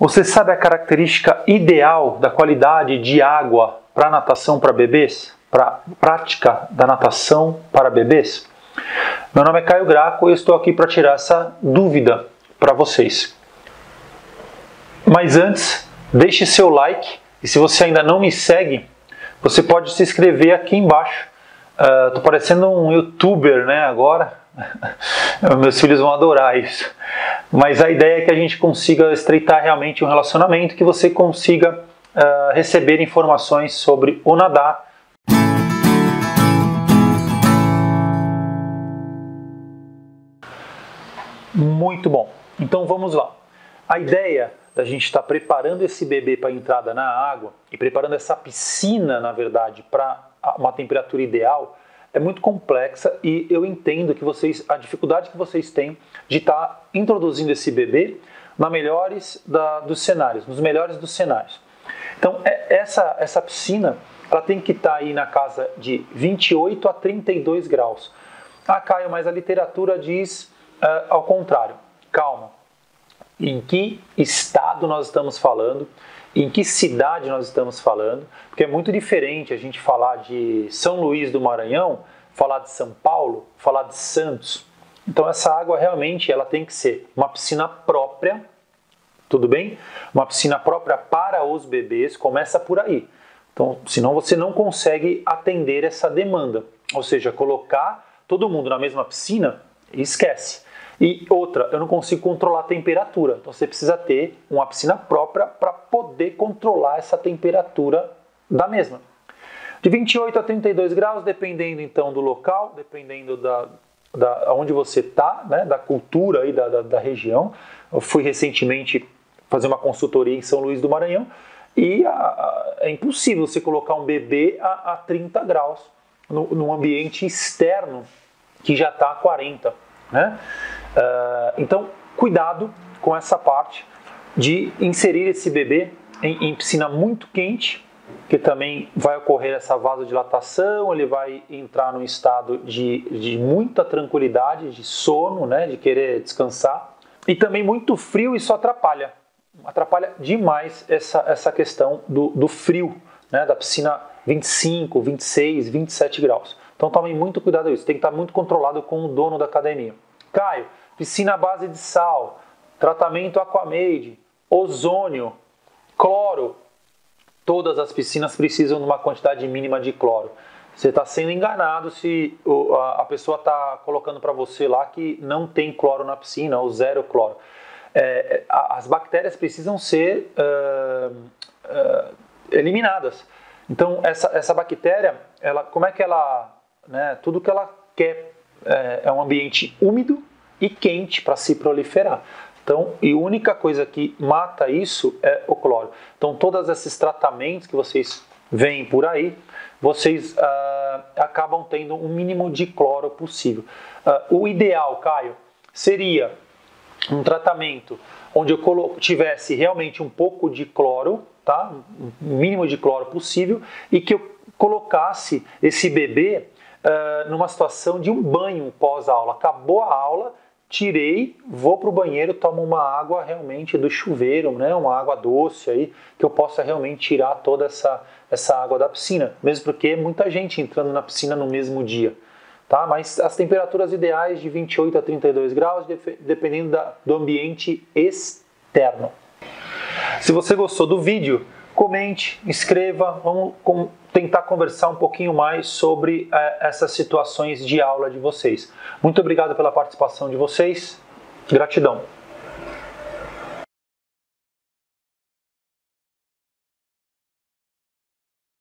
Você sabe a característica ideal da qualidade de água para natação para bebês? Para prática da natação para bebês? Meu nome é Caio Graco e eu estou aqui para tirar essa dúvida para vocês. Mas antes, deixe seu like e se você ainda não me segue, você pode se inscrever aqui embaixo. Estou parecendo um youtuber, né, agora. Meus filhos vão adorar isso. Mas a ideia é que a gente consiga estreitar realmente um relacionamento, que você consiga receber informações sobre o nadar. Muito bom. Então vamos lá. A ideia da gente estar preparando esse bebê para a entrada na água e preparando essa piscina, na verdade, para uma temperatura ideal, é muito complexa e eu entendo que a dificuldade que vocês têm de estar introduzindo esse bebê nos melhores dos cenários. Então, essa piscina ela tem que estar aí na casa de 28 a 32 graus. Ah, Caio, mas a literatura diz ao contrário. Calma. Em que estado nós estamos falando? Em que cidade nós estamos falando? Porque é muito diferente a gente falar de São Luís do Maranhão, falar de São Paulo, falar de Santos. Então essa água realmente ela tem que ser uma piscina própria, tudo bem? Uma piscina própria para os bebês, começa por aí. Então, senão você não consegue atender essa demanda. Ou seja, colocar todo mundo na mesma piscina, esquece. E outra, eu não consigo controlar a temperatura. Então você precisa ter uma piscina própria para poder controlar essa temperatura da mesma. De 28 a 32 graus, dependendo então do local, dependendo onde você está, né, da cultura aí da região. Eu fui recentemente fazer uma consultoria em São Luís do Maranhão e é impossível você colocar um bebê a 30 graus num ambiente externo que já está a 40. Né? Então, cuidado com essa parte de inserir esse bebê em piscina muito quente, que também vai ocorrer essa vasodilatação, ele vai entrar num estado de muita tranquilidade, de sono, né, de querer descansar, e também muito frio, isso atrapalha demais essa questão do frio, né, da piscina 25, 26, 27 graus. Então tomem muito cuidado com isso, tem que estar muito controlado com o dono da academia. Caio, piscina à base de sal, tratamento Aquamade, ozônio, cloro. Todas as piscinas precisam de uma quantidade mínima de cloro. Você está sendo enganado se a pessoa está colocando para você lá que não tem cloro na piscina ou zero cloro. As bactérias precisam ser eliminadas. Então essa bactéria, como é que ela, né, tudo que ela quer é um ambiente úmido e quente para se proliferar. Então, e a única coisa que mata isso é o cloro. Então, todos esses tratamentos que vocês veem por aí, vocês acabam tendo um mínimo de cloro possível. O ideal, Caio, seria um tratamento onde eu tivesse realmente um pouco de cloro, tá? Um mínimo de cloro possível, e que eu colocasse esse bebê numa situação de um banho pós-aula. Acabou a aula, tirei, vou para o banheiro, tomo uma água realmente do chuveiro, né? Uma água doce aí, que eu possa realmente tirar toda essa água da piscina, mesmo porque muita gente entrando na piscina no mesmo dia. Tá? Mas as temperaturas ideais de 28 a 32 graus, dependendo do ambiente externo. Se você gostou do vídeo, comente, inscreva, vamos tentar conversar um pouquinho mais sobre essas situações de aula de vocês. Muito obrigado pela participação de vocês, gratidão.